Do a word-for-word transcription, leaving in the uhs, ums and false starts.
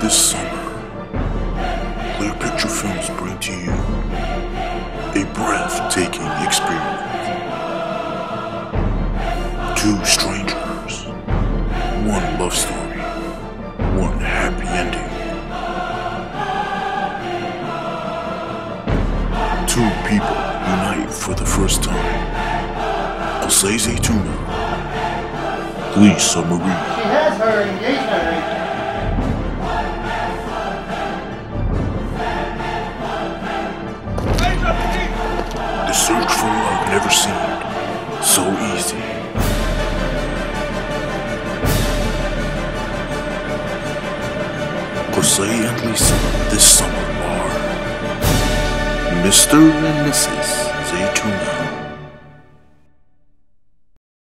This summer, Kleer Picture Films bring to you a breathtaking experience. Two strangers, one love story, one happy ending. Two people unite for the first time. KUSAY ZETOUNA LISA Marie. She has her engagement ring. The search for love never seemed so easy. KUSAY and Lisa this summer are Mister and Missus Zetouna.